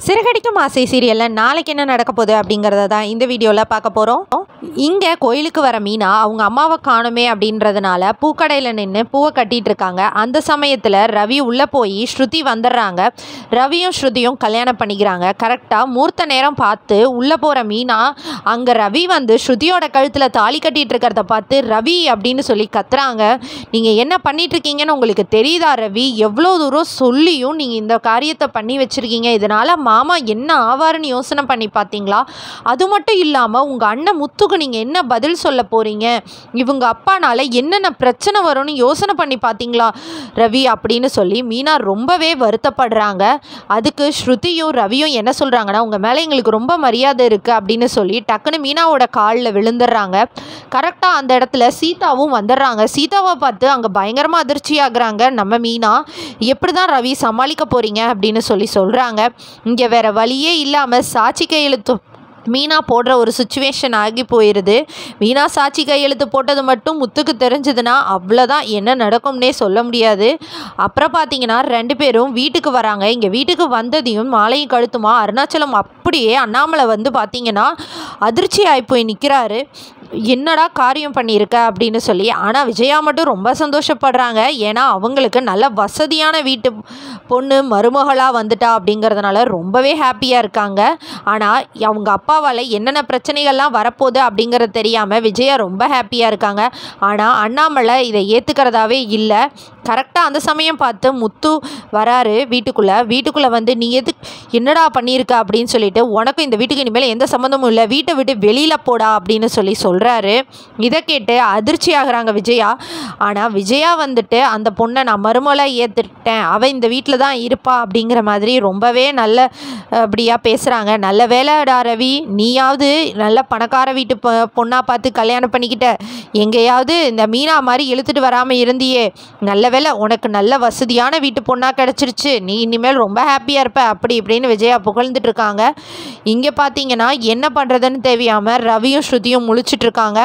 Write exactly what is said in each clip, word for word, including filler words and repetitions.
சிறகடிக்கும் ஆசை சீரியலில் நாளைக்கு என்ன நடக்க போகுது அப்படிங்கிறத தான் இந்த வீடியோவில் பார்க்க போகிறோம். இங்கே கோயிலுக்கு வர மீனா அவங்க அம்மாவை காணுமே அப்படின்றதுனால பூக்கடையில் நின்று பூவை கட்டிகிட்டு இருக்காங்க. அந்த சமயத்தில் ரவி உள்ளே போய் ஸ்ருதி வந்துடுறாங்க. ரவியும் ஸ்ருதியும் கல்யாணம் பண்ணிக்கிறாங்க. கரெக்டாக மூர்த்த நேரம் பார்த்து உள்ளே போகிற மீனா அங்கே ரவி வந்து ஸ்ருதியோட கழுத்தில் தாலி கட்டிகிட்டு இருக்கிறத பார்த்து ரவி அப்படின்னு சொல்லி கத்துறாங்க. நீங்கள் என்ன பண்ணிகிட்ருக்கீங்கன்னு உங்களுக்கு தெரியுதா ரவி? எவ்வளோ தூரம் சொல்லியும் நீங்கள் இந்த காரியத்தை பண்ணி வச்சுருக்கீங்க. இதனால் மாமா என்ன ஆவாருன்னு யோசனை பண்ணி பார்த்தீங்களா? அது மட்டும் இல்லாமல் உங்கள் அண்ணன் முத்துக்கு நீங்கள் என்ன பதில் சொல்ல போகிறீங்க? இவங்க அப்பானால என்னென்ன பிரச்சனை வரும்னு யோசனை பண்ணி பார்த்தீங்களா ரவி அப்படின்னு சொல்லி மீனா ரொம்பவே வருத்தப்படுறாங்க. அதுக்கு ஸ்ருதியும் ரவியும் என்ன சொல்கிறாங்கன்னா, உங்கள் மேலே எங்களுக்கு ரொம்ப மரியாதை இருக்குது அப்படின்னு சொல்லி டக்குன்னு மீனாவோட காலில் விழுந்துடுறாங்க. கரெக்டாக அந்த இடத்துல சீதாவும் வந்துடுறாங்க. சீதாவை பார்த்து அங்கே பயங்கரமாக அதிர்ச்சி ஆகுறாங்க நம்ம மீனா. எப்படி தான் ரவி சமாளிக்க போகிறீங்க அப்படின்னு சொல்லி சொல்கிறாங்க. இங்கே வேறு வழியே இல்லாமல் சாட்சி கையெழுத்து மீனா போடுற ஒரு சுச்சுவேஷன் ஆகி போயிடுது. மீனா சாட்சி கையெழுத்து போட்டது மட்டும் முத்துக்கு தெரிஞ்சதுன்னா அவ்வளோதான், என்ன நடக்கும்னே சொல்ல முடியாது. அப்புறம் பார்த்தீங்கன்னா ரெண்டு பேரும் வீட்டுக்கு வராங்க. இங்கே வீட்டுக்கு வந்ததையும் மாலையும் கழுத்துமா அருணாச்சலம் அப்படியே அண்ணாமலை வந்து பார்த்தீங்கன்னா அதிர்ச்சி ஆகி போய் நிற்கிறாரு. என்னடா காரியம் பண்ணியிருக்க அப்படின்னு சொல்லி. ஆனால் விஜயா மட்டும் ரொம்ப சந்தோஷப்படுறாங்க. ஏன்னா அவங்களுக்கு நல்ல வசதியான வீட்டு பொண்ணு மருமகளாக வந்துட்டா அப்படிங்கிறதுனால ரொம்பவே ஹாப்பியாக இருக்காங்க. ஆனால் அவங்க அப்பாவால் என்னென்ன பிரச்சனைகள்லாம் வரப்போகுது அப்படிங்கிறது தெரியாமல் விஜயா ரொம்ப ஹாப்பியாக இருக்காங்க. ஆனால் அண்ணாமலை இதை ஏற்றுக்கிறதாவே இல்லை. கரெக்டாக அந்த சமயம் பார்த்து முத்து வராரு வீட்டுக்குள்ளே. வீட்டுக்குள்ளே வந்து நீ எது என்னடா பண்ணியிருக்க அப்படின்னு சொல்லிட்டு, உனக்கும் இந்த வீட்டுக்கு இனிமேல் எந்த சம்மந்தமும் இல்லை, வீட்டை விட்டு வெளியில் போடா அப்படின்னு சொல்லி சொல்கிறாரு. இதை கேட்டு அதிர்ச்சி ஆகுறாங்க விஜயா. ஆனால் விஜயா வந்துட்டு அந்த பொண்ணை நான் மருமகளாக ஏற்றுட்டேன், அவள் இந்த வீட்டில் தான் இருப்பா அப்படிங்கிற மாதிரி ரொம்பவே நல்ல அப்படியாக பேசுகிறாங்க. நல்ல வேலைடா ரவி, நீயாவது நல்ல பணக்கார வீட்டு பொ பொண்ணாக பார்த்து கல்யாணம் பண்ணிக்கிட்ட, எங்கேயாவது இந்த மீனா மாதிரி இழுத்துட்டு வராமல் இருந்தியே, நல்ல வேலை உனக்கு நல்ல வசதியான வீட்டு பொண்ணாக கிடச்சிருச்சு, நீ இனிமேல் ரொம்ப ஹாப்பியாக இருப்ப அப்படி இப்படின்னு விஜயா புகழ்ந்துட்டு இருக்காங்க. இங்கே பார்த்தீங்கன்னா என்ன பண்ணுறதுன்னு தெரியாமல் ரவியும் ஸ்ருதியும் முழிச்சிட்ருக்காங்க.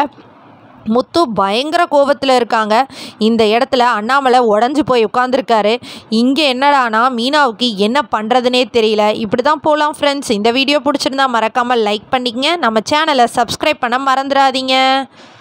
முத்து பயங்கர கோபத்தில் இருக்காங்க. இந்த இடத்துல அண்ணாமலை உடஞ்சி போய் உட்காந்துருக்காரு. இங்கே என்னடானா மீனாவுக்கு என்ன பண்ணுறதுனே தெரியல. இப்படி தான் போகலாம் ஃப்ரெண்ட்ஸ். இந்த வீடியோ பிடிச்சிருந்தா மறக்காமல் லைக் பண்ணிக்கங்க. நம்ம சேனலை சப்ஸ்கிரைப் பண்ண மறந்துடாதீங்க.